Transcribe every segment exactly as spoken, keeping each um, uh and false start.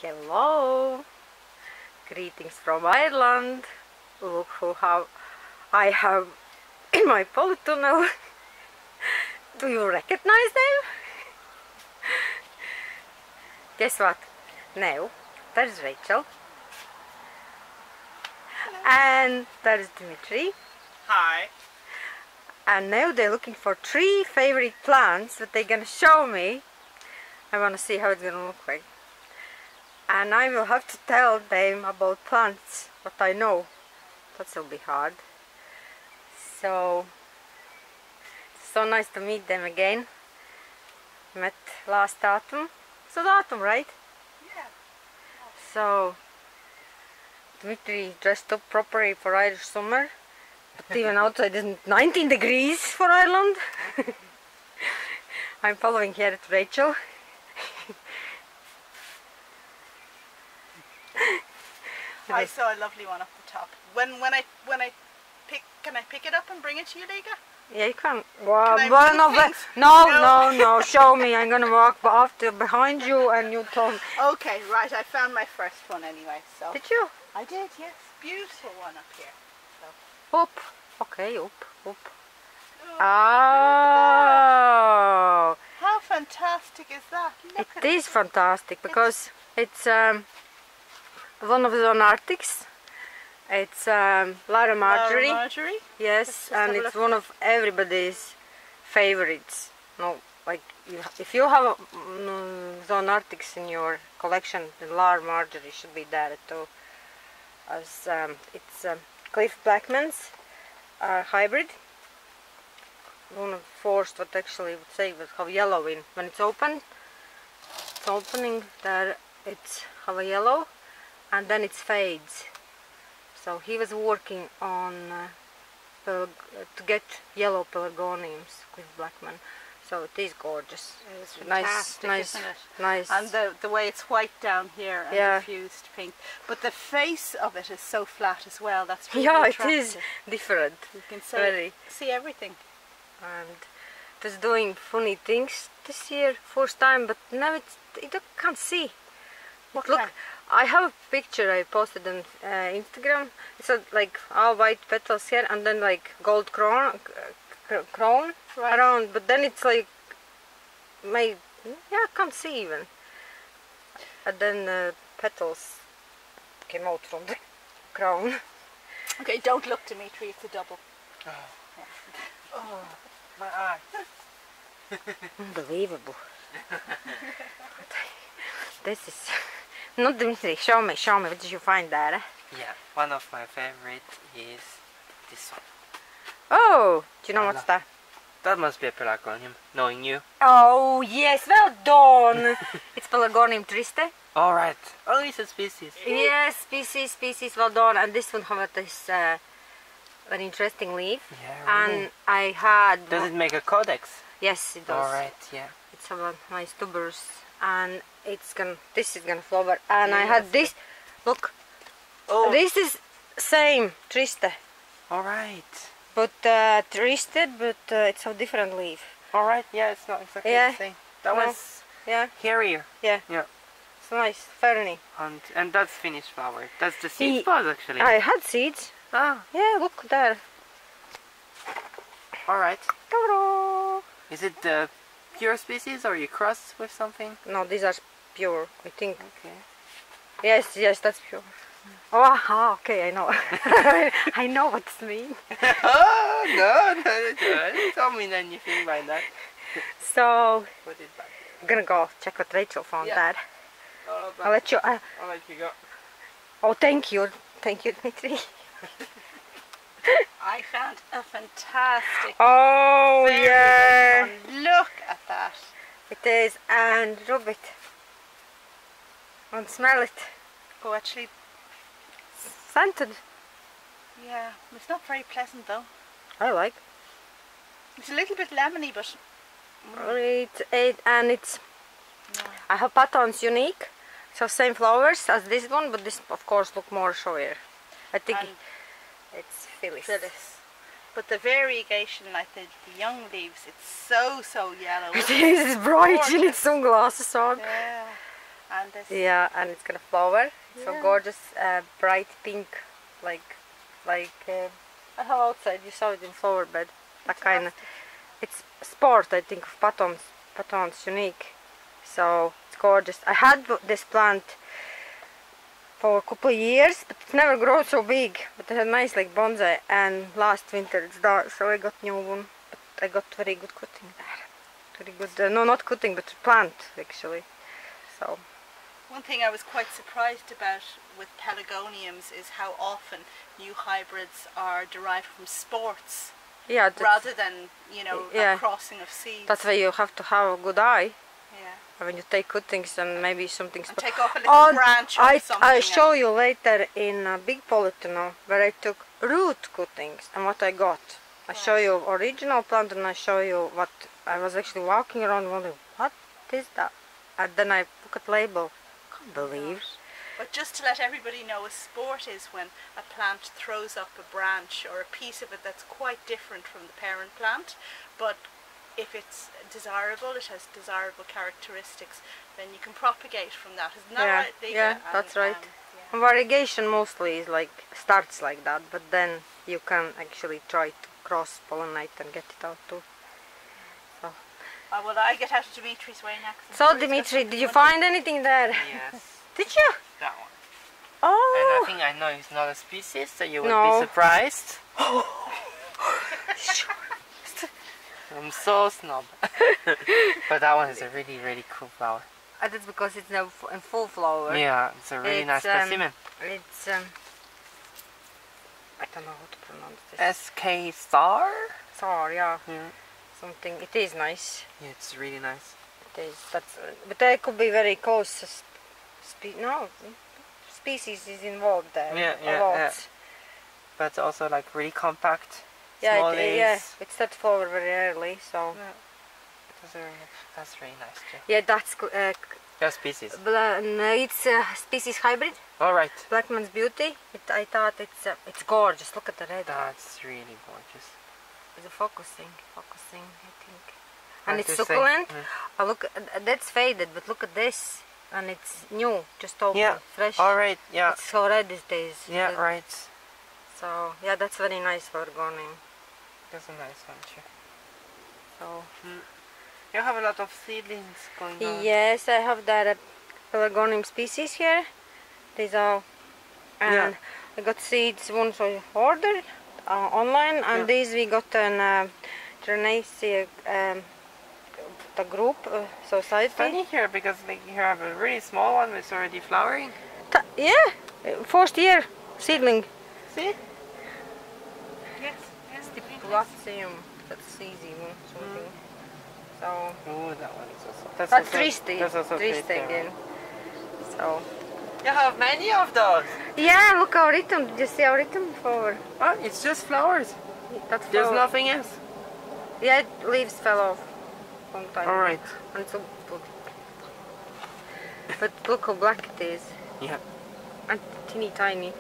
Hello! Greetings from Ireland. Look who have I have in my polytunnel. Do you recognize them? Guess what? Now there's Rachel. Hello. And there's Dimitri. Hi. And now they're looking for three favorite plants that they're gonna show me. I wanna see how it's gonna look like. And I will have to tell them about plants, what I know. That will be hard. So, so nice to meet them again. Met last autumn. It's the autumn, right? Yeah. So, Dmitry dressed up properly for Irish summer. But even outside isn't nineteen degrees for Ireland. I'm following here at Rachel. I saw a lovely one up the top. When when I when I pick, can I pick it up and bring it to you, Liga? Yeah, you can. Well, Can I well, move no, but, things? no, No. no, no. Show me. I'm gonna walk after behind you, and you tell me. Okay, right. I found my first one anyway. So Did you? I did. Yes, beautiful one up here. So. Up. Okay, up, up. Oh, Oh, how fantastic is that? Look it at is fantastic because it's um, one of the Arctics. It's um, Lara Marjorie. Laura Marjorie. Yes, Let's just and have a it's look. one of everybody's favorites. No, like you, if you have a, mm, Zone Arctics in your collection, the Lar Marjorie should be there too. As um, it's um, Cliff Blackman's uh, hybrid. One of the first, what actually would say would have yellow in when it's open. It's opening there. It's have a yellow, and then it fades. So he was working on uh, pelag to get yellow pelargoniums with Blackman. So it is gorgeous. It's Nice, fantastic, nice, isn't it? nice. And the the way it's white down here and Yeah. diffused pink, but the face of it is so flat as well. That's really Yeah, it attractive. is different. You can see Very. see everything. And it was doing funny things this year, first time, but now it's you can't see. What Look, kind? I have a picture I posted on uh, Instagram. It's a, like all white petals here, and then like gold crown, uh, crown Right. around. But then it's like made. Yeah, I can't see even. And then uh, petals came out from the crown. Okay, don't look, Dimitri. It's a double. Oh, oh my eye. Unbelievable. This is. Not Dimitri, show me, show me, what did you find there? Eh? Yeah, one of my favorite is this one. Oh, do you know what's Hello. that? That must be a pelargonium, knowing you. Oh yes, well done! It's Pelargonium triste. Alright, oh, it's a species. Yes, species, species, well done. And this one has this uh, very interesting leaf. Yeah, really. And I had... Does it make a codex? Yes, it does. Alright, yeah. It's about nice tubers. And it's gonna, this is gonna flower. And I Yeah, had that's this, look, Oh, this is same, triste. alright. But uh, twisted, but uh, it's a different leaf. Alright, yeah, it's not exactly Yeah. the same. That No. one's Yeah, hairier. yeah. Yeah. It's nice, ferny. And, and that's finished flower. That's the seed He- pod actually. I had seeds. Ah, Yeah, look there. alright. Ta-da! Is it the pure species or you cross with something? No, these are pure, I think. Okay. Yes, yes, that's pure. Oh, aha, okay, I know. I know what it means. Oh, no, no, no, don't tell me anything by that. So, Put it back. I'm gonna go check what Rachel found Yeah. there. Oh, I'll let you. Uh, I'll let you go. oh, thank you, thank you, Dmitry. I found a fantastic. Oh very yeah, good one. Look at that. it is, and rub it and smell it. Oh, actually, Scented. yeah, it's not very pleasant though. I like. It's a little bit lemony, but It, it and it's. no. I have patterns unique, so same flowers as this one, but this of course look more showier. I think And it's Phyllis. Phyllis. But the variegation, like the, the young leaves, it's so so yellow. It is bright. You need sunglasses on. Yeah. And this. Yeah, and it's gonna flower. It's so Yeah. gorgeous, uh, bright pink, like, like uh, I have outside. You saw it in flower bed. That kind of. It's sport, I think, of Patons. Patons unique. So it's gorgeous. I had this plant for a couple of years, but it never grows so big. But it had nice like bonsai, and last winter it's died, so I got new one. But I got very good cutting there. Very good. Uh, no, not cutting, but plant actually. So. One thing I was quite surprised about with pelargoniums is how often new hybrids are derived from sports. Yeah, rather than, you know, yeah. a crossing of seeds. That's why you have to have a good eye. Yeah. When you take cuttings and maybe something. And take off a little oh, branch or I something. I show you later in a big polytunnel where I took root cuttings and what I got. I show you original plant and I show you what I was actually walking around wondering what is that, and then I look at label. Can't believe. But just to let everybody know, a sport is when a plant throws up a branch or a piece of it that's quite different from the parent plant, but if it's desirable, it has desirable characteristics, then you can propagate from that. Isn't that yeah, right, Liga? yeah, And, that's right. Um, yeah. And variegation mostly is like starts like that, but then you can actually try to cross pollinate and get it out too. So, uh, well, I get out of Dimitri's way next. so Dimitri, did you find anything there? Yes. Did you? That one. Oh. And I think I know it's not a species, so you would No. be surprised. I'm so snob. But that one is a really, really cool flower. Uh, that's because it's now in full flower. Yeah, it's a really It's, nice um, specimen. It's um, I don't know how to pronounce this. S K star? Sorry, yeah, Yeah. something. It is nice. Yeah, it's really nice. It is. That's. Uh, but there could be very close. Spe spe no, species is involved there. Yeah, a yeah, lot. yeah. But also like really compact. Yeah, small it, leaves. yeah. It starts flower very early, so. Yeah. That's, very, that's really nice too. Yeah, that's co- uh, Yeah, species. bla no, it's a species hybrid. All right. Blackman's Beauty. It, I thought it's uh, it's gorgeous. Look at the red. That's really gorgeous. The focusing, focusing, I think. Hard And it's to say. succulent. Mm. Oh, look, uh, that's faded, but look at this, and it's new, just open, Yeah. fresh. All right. Yeah. It's so red these days. Yeah. The- Right. So yeah, that's very nice for gardening. That's a nice one too. So You have a lot of seedlings going on. yes, I have that uh, pelargonium species here. These are, and Yeah. I got seeds once I ordered uh, online, and Yeah. these we got an uh, Gernaceae, um, the group uh, society. Funny here because like you have a really small one that's already flowering. Ta- yeah, uh, first year seedling. See? Yes. yes. Stipulatium, that's easy one, something. So Oh, that one is also. That's, that's also, triste, That's also triste triste. again. So You have many of those. yeah, look our rhythm. Did you see our rhythm flower? Oh, it's just flowers. That's There's flower. nothing else. Yeah, leaves fell off. Long time. All ago. right. And so, but look how black it is, Yeah. and teeny tiny.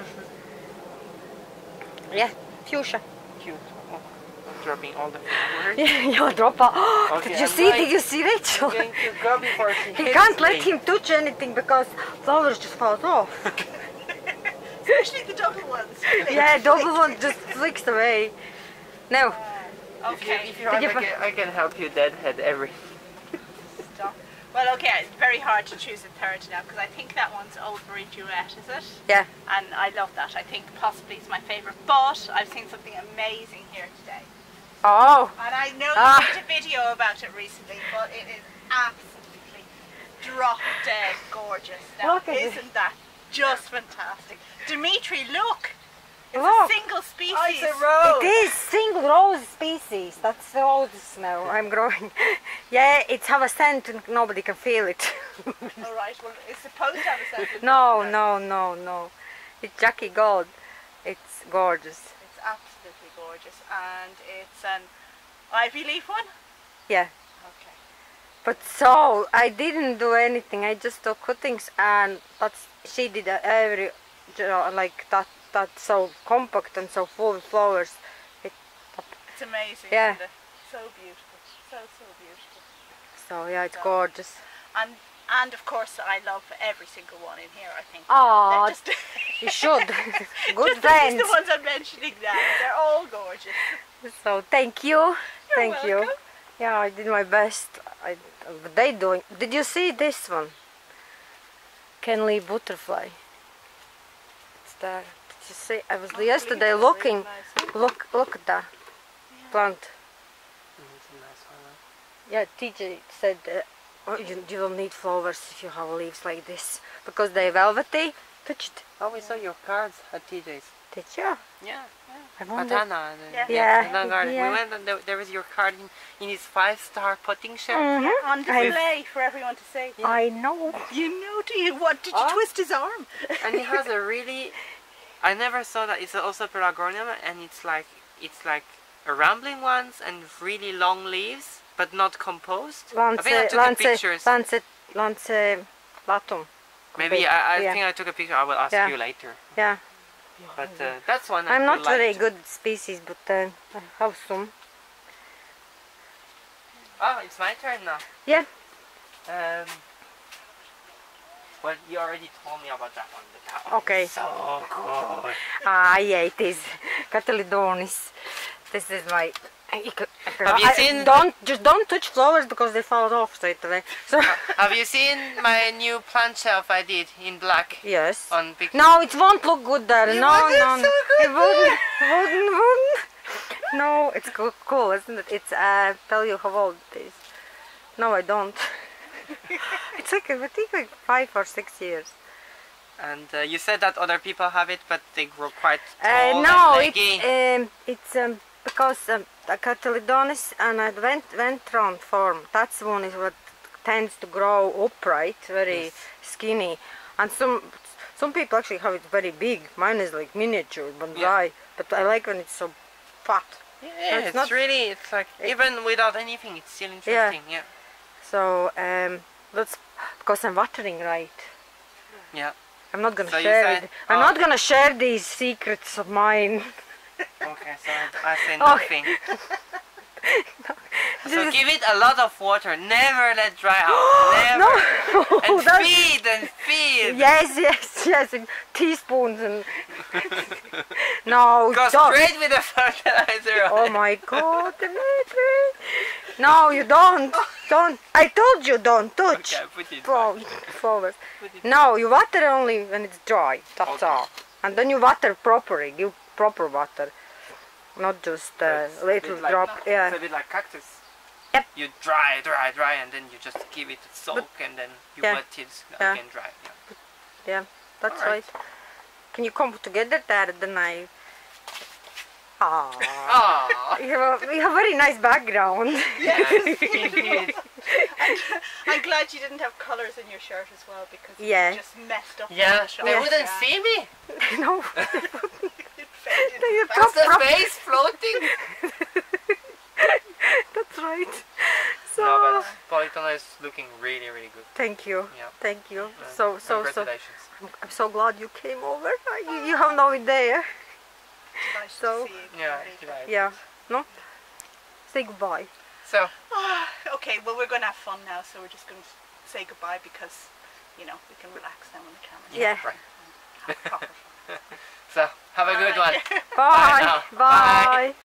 Yeah, fuchsia. Cute. Oh, I'm dropping all the flowers. Yeah, your dropper. Okay, Did you I'm see? going- Did you see Rachel? I'm going to go before she He hits can't let me. him touch anything because flowers just fall off. Especially the double ones. Yeah, double one just flicks away. Now, If you, Okay. if you want, you I, fi- can, I can help you deadhead every. Stop. Well, okay, it's very hard to choose a third now because I think that one's Oldbury Duet, is it? yeah. And I love that. I think possibly it's my favourite. But I've seen something amazing here today. Oh, And I know Ah. you did a video about it recently, but it is absolutely drop dead gorgeous. Now, Look at it. isn't that just fantastic? Dimitri, look! It's Look. a single species. Oh, it's a rose. it is single rose species. That's the roses now I'm growing. Yeah, it's have a scent and nobody can feel it. All right. Well, it's supposed to have a scent. No, no, no, no. It's Jackie Gold. It's gorgeous. It's absolutely gorgeous, and it's an ivy leaf one. Yeah. Okay. But so I didn't do anything. I just took cuttings, and that's she did uh, every, you know, like that. That's so compact and so full of flowers. It, It's amazing. Yeah. Isn't it? So beautiful. So so beautiful. so yeah, it's gorgeous. And And of course, I love every single one in here. I think. Oh, They're just you should. Good just, friends. Just the ones I'm mentioning now. They're all gorgeous. So thank you. You're Thank you. welcome. Yeah, I did my best. I, but they doing. Did you see this one? Kenley butterfly. It's there. Did you see? I was Oh, yesterday really looking. nice. Look, look at that plant. Mm, it's a nice one, huh? Yeah, T J said uh, oh, you, you will need flowers if you have leaves like this because they're velvety. Touched. Oh, we saw your cards at T J's. Did you? Yeah, yeah. I At wonder. Hannah. Yeah. Yeah, Hannah Garden. yeah. We went and there, there was your card in, in his five-star putting shelf. Mhm. On I- display for everyone to see. I know. You know, do you? What did you Oh. twist his arm? And it has a really, I never saw that. It's also pelargonium, and it's like it's like a rambling ones and really long leaves, but not composed. I think I Lance, took Lance, the pictures. Lance, Lance, Latum. Maybe I, I Yeah. think I took a picture. I will ask Yeah. you later. Yeah. But uh, that's one I I'm feel not very liked. good species, but uh, I have some. Oh, it's my turn now. Yeah. Um. Well, you already told me about that one. But that one Okay. is so cool. Ah, yeah, it is. Catalidonis. This is my. Have you I- seen- Don't just don't touch flowers because they fall off straight away. So Have you seen my new plant shelf I did in black yes. on picture? No, it won't look good there. It no, won't no, look no. so good It wouldn't, wouldn't, wouldn't. No, it's cool, cool, isn't it? It's uh, tell you how old it is. No, I don't. It's like I think like five or six years. And uh, you said that other people have it, but they grow quite Uh, tall no, and it's leggy. um, it's um, because um, the Catalidonis and a vent ventron form. That's one is what tends to grow upright, very Yes. skinny, and some some people actually have it very big. Mine is like miniature bonsai, but I like when it's so fat. Yeah, it's it's, not- really, it's like, it- even without anything, it's still interesting, yeah. So um, that's because I'm watering right. Yeah. I'm not gonna So you share said- it. I'm oh. not gonna share these secrets of mine. Okay, so I, I say Okay. nothing. So give it a lot of water, never let dry out, never. No, And that's- feed and feed. Yes, yes, yes, and teaspoons and no, Go don't. straight with the fertilizer on Oh it. my God, Dimitri! No, you don't, don't. I told you don't touch Okay, put it flo- back. flowers. Put it No, you water only when it's dry. That's Okay. all. And then you water properly. Give proper water, not just uh, It's a little bit like- drop. Yeah. It's a bit like cactus. Yep. You dry, dry, dry, and then you just give it a soak, and then you Yeah. let it Yeah. again dry. Yeah. Yeah, that's Alright. right. Can you come together there? Then I. Ah, Ah, you have a, you have a very nice background. yes, indeed. I'm glad you didn't have colours in your shirt as well because Yeah. you just messed up. Yeah, the shot. they Yeah. wouldn't Yeah. see me. No, It faded You fast. That's the Prop- face floating. that's right. So No, but Polytona is looking really, really good. thank you, Yeah. thank you. Uh, So so so. congratulations. I'm, I'm so glad you came over. Uh, You, you have no idea. Nice So- to see you. Yeah, Gary. right. Yeah. No. Say goodbye. So, Ah, okay, well we're going to have fun now, so we're just going to say goodbye because, you know, we can relax now on the camera. Yeah. right. Have proper fun. So, have a good one. Bye. Bye. now. Bye. Bye.